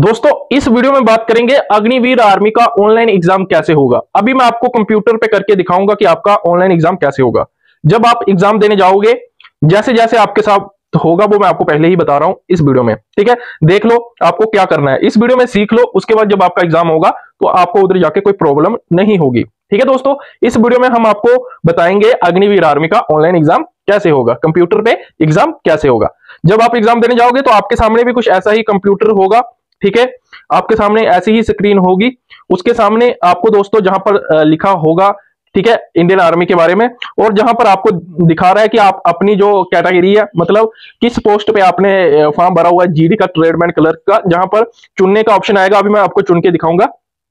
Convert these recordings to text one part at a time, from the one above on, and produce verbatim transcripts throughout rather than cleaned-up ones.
दोस्तों इस वीडियो में बात करेंगे अग्निवीर आर्मी का ऑनलाइन एग्जाम कैसे होगा। अभी मैं आपको कंप्यूटर पे करके दिखाऊंगा कि आपका ऑनलाइन एग्जाम कैसे होगा। जब आप एग्जाम देने जाओगे, जैसे जैसे आपके साथ होगा वो मैं आपको पहले ही बता रहा हूं इस वीडियो में, ठीक है। देख लो आपको क्या करना है, इस वीडियो में सीख लो, उसके बाद जब आपका एग्जाम होगा तो आपको उधर जाके कोई प्रॉब्लम नहीं होगी, ठीक है। दोस्तों इस वीडियो में हम आपको बताएंगे अग्निवीर आर्मी का ऑनलाइन एग्जाम कैसे होगा, कंप्यूटर पे एग्जाम कैसे होगा। जब आप एग्जाम देने जाओगे तो आपके सामने भी कुछ ऐसा ही कंप्यूटर होगा, ठीक है। आपके सामने ऐसी ही स्क्रीन होगी, उसके सामने आपको दोस्तों जहां पर लिखा होगा, ठीक है, इंडियन आर्मी के बारे में, और जहां पर आपको दिखा रहा है कि आप अपनी जो कैटेगरी है, मतलब किस पोस्ट पे आपने फॉर्म भरा हुआ है, जीडी का, ट्रेडमैन क्लर्क का, जहां पर चुनने का ऑप्शन आएगा। अभी मैं आपको चुन के दिखाऊंगा।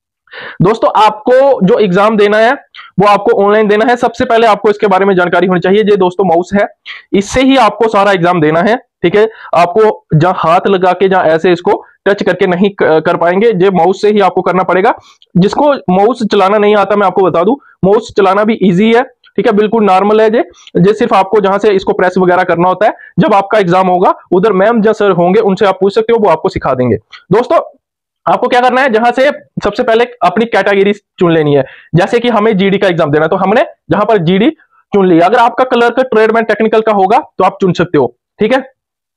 दोस्तों आपको जो एग्जाम देना है वो आपको ऑनलाइन देना है। सबसे पहले आपको इसके बारे में जानकारी होनी चाहिए। ये दोस्तों माउस है, इससे ही आपको सारा एग्जाम देना है, ठीक है। आपको जहां हाथ लगा के, जहां ऐसे इसको टच करके नहीं कर पाएंगे, ये माउस से ही आपको करना पड़ेगा। जिसको माउस चलाना नहीं आता, मैं आपको बता दूं, माउस चलाना भी इजी है, ठीक है, बिल्कुल नॉर्मल है। ये ये सिर्फ आपको जहां से इसको प्रेस वगैरह करना होता है। जब आपका एग्जाम होगा उधर मैम जो सर होंगे उनसे आप पूछ सकते हो, वो आपको सिखा देंगे। दोस्तों आपको क्या करना है, जहां से सबसे पहले अपनी कैटेगरी चुन लेनी है। जैसे कि हमें जीडी का एग्जाम देना है तो हमने जहां पर जीडी चुन लिया। अगर आपका क्लर्क, ट्रेडमैन, टेक्निकल का होगा तो आप चुन सकते हो, ठीक है।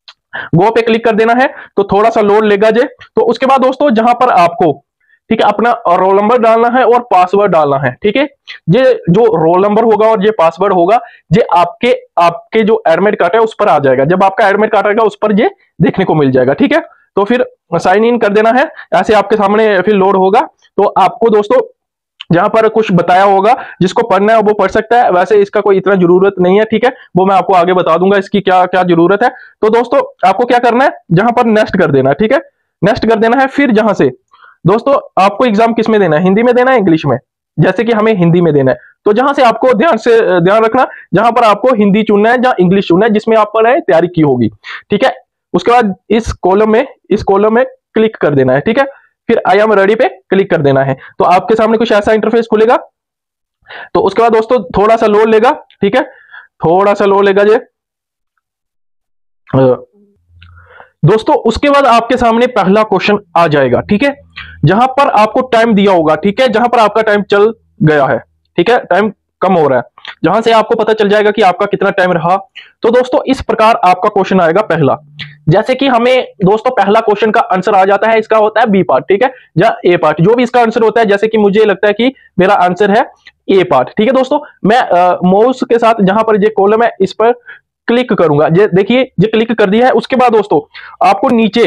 गो पे क्लिक कर देना है तो थोड़ा सा लोड लेगा जे। तो उसके बाद दोस्तों जहां पर आपको, ठीक है, अपना रोल नंबर डालना है और पासवर्ड डालना है, ठीक है। ये जो रोल नंबर होगा और ये पासवर्ड होगा, ये आपके आपके जो एडमिट कार्ड है उस पर आ जाएगा। जब आपका एडमिट कार्ड आएगा उस पर ये देखने को मिल जाएगा, ठीक है। तो फिर साइन इन कर देना है। ऐसे आपके सामने फिर लोड होगा तो आपको दोस्तों जहां पर कुछ बताया होगा, जिसको पढ़ना है वो पढ़ सकता है। वैसे इसका कोई इतना जरूरत नहीं है, ठीक है, वो मैं आपको आगे बता दूंगा इसकी क्या क्या जरूरत है। तो दोस्तों आपको क्या करना है, जहां पर नेक्स्ट कर देना है, ठीक है, नेक्स्ट कर देना है। फिर जहां से दोस्तों आपको एग्जाम किस में देना है, हिंदी में देना है, इंग्लिश में। जैसे कि हमें हिंदी में देना है तो जहां से आपको ध्यान से ध्यान रखना, जहां पर आपको हिंदी चुनना है, जहां इंग्लिश चुनना है, जिसमें आप पर तैयारी की होगी, ठीक है। उसके बाद इस कॉलम में इस कॉलम में क्लिक कर देना है, ठीक है। फिर आई एम रेडी पे क्लिक कर देना है तो आपके सामने कुछ ऐसा इंटरफेस खुलेगा। तो उसके बाद दोस्तों थोड़ा सा लोड लेगा, ठीक है, थोड़ा सा लोड लेगा ये दोस्तों। उसके बाद आपके सामने पहला क्वेश्चन आ जाएगा, ठीक है, जहां पर आपको टाइम दिया होगा, ठीक है, जहां पर आपका टाइम चल गया है, ठीक है, टाइम कम हो रहा है, जहां से आपको पता चल जाएगा कि आपका कितना टाइम रहा। तो दोस्तों इस प्रकार आपका क्वेश्चन आएगा पहला। जैसे कि हमें दोस्तों पहला क्वेश्चन का आंसर आ जाता है, इसका होता है बी पार्ट, ठीक है, या ए पार्ट, जो भी इसका आंसर होता है। जैसे कि मुझे लगता है कि मेरा आंसर है ए पार्ट, ठीक है। दोस्तों मैं माउस के साथ जहां पर ये कॉलम है इस पर क्लिक करूंगा, ये देखिए ये क्लिक कर दिया है। उसके बाद दोस्तों आपको नीचे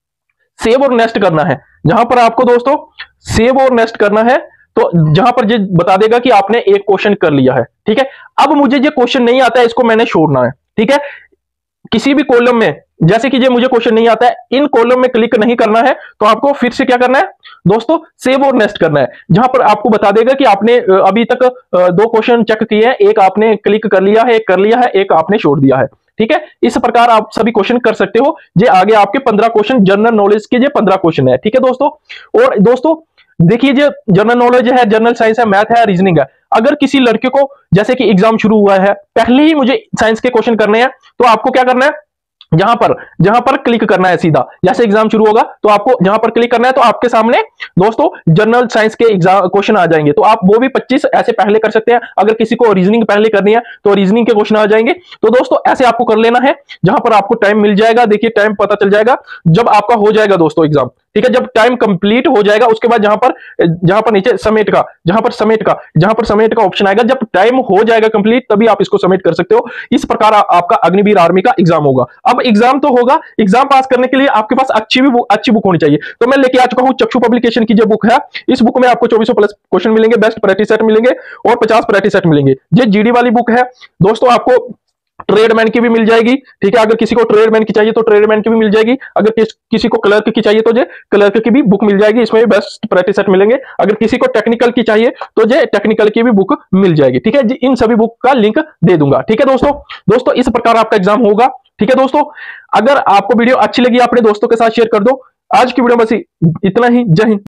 सेव और नेक्स्ट करना है। जहां पर आपको दोस्तों सेव और नेक्स्ट करना है तो जहां पर ये बता देगा कि आपने एक क्वेश्चन कर लिया है, ठीक है। अब मुझे ये क्वेश्चन नहीं आता है, इसको मैंने छोड़ना है, ठीक है। किसी भी कॉलम में, जैसे कि ये मुझे क्वेश्चन नहीं आता है, इन कॉलम में क्लिक नहीं करना है तो आपको फिर से क्या करना है दोस्तों, सेव और नेक्स्ट करना है। जहां पर आपको बता देगा कि आपने अभी तक दो क्वेश्चन चेक किए हैं, एक आपने क्लिक कर लिया है, एक कर लिया है, एक आपने छोड़ दिया है, ठीक है। इस प्रकार आप सभी क्वेश्चन कर सकते हो। ये आगे आपके पंद्रह क्वेश्चन जनरल नॉलेज के, ये पंद्रह क्वेश्चन है, ठीक है दोस्तों। और दोस्तों देखिए जो जनरल नॉलेज है, जनरल साइंस है, मैथ है, रीजनिंग है। अगर किसी लड़के को, जैसे कि एग्जाम शुरू हुआ है, पहले ही मुझे साइंस के क्वेश्चन करने हैं, तो आपको क्या करना है, जहां पर जहां पर क्लिक करना है सीधा, जैसे एग्जाम शुरू होगा तो आपको जहां पर क्लिक करना है तो आपके सामने दोस्तों जनरल साइंस के एग्जाम क्वेश्चन आ जाएंगे। तो आप वो भी पच्चीस ऐसे पहले कर सकते हैं। अगर किसी को रीजनिंग पहले करनी है तो रीजनिंग के क्वेश्चन आ जाएंगे। तो दोस्तों ऐसे आपको कर लेना है। जहां पर आपको टाइम मिल जाएगा, देखिए टाइम पता चल जाएगा जब आपका हो जाएगा दोस्तों एग्जाम, ठीक है। जब टाइम कंप्लीट हो जाएगा उसके बाद जहां पर जहां पर नीचे समेट का, जहां पर समेट का जहां पर समेट का ऑप्शन आएगा, जब टाइम हो जाएगा कंप्लीट तभी आप इसको सबमिट कर सकते हो। इस प्रकार आ, आपका अग्निवीर आर्मी का एग्जाम होगा। अब एग्जाम तो होगा, एग्जाम पास करने के लिए आपके पास अच्छी भी अच्छी बुक होनी चाहिए। तो मैं लेके आ चुका हूं चक्षु पब्लिकेशन की जो बुक है। इस बुक में आपको चौबीसों प्लस क्वेश्चन मिलेंगे, बेस्ट प्रैक्टिस सेट मिलेंगे और पचास प्रैक्टिस सेट मिलेंगे। ये जीडी वाली बुक है दोस्तों। आपको ट्रेडमैन की भी मिल जाएगी, ठीक है। अगर किसी को ट्रेडमैन की चाहिए तो ट्रेडमैन की भी मिल जाएगी। अगर किस, किसी को क्लर्क की चाहिए तो ये क्लर्क की भी बुक मिल जाएगी, इसमें भी बेस्ट प्रैक्टिस सेट मिलेंगे। अगर किसी को टेक्निकल की चाहिए तो ये टेक्निकल की भी बुक मिल जाएगी, ठीक है। इन सभी बुक का लिंक दे दूंगा, ठीक है दोस्तों। दोस्तों इस प्रकार आपका एग्जाम होगा, ठीक है दोस्तों। अगर आपको वीडियो अच्छी लगी अपने दोस्तों के साथ शेयर कर दो। आज की वीडियो बस इतना ही। जय हिंद।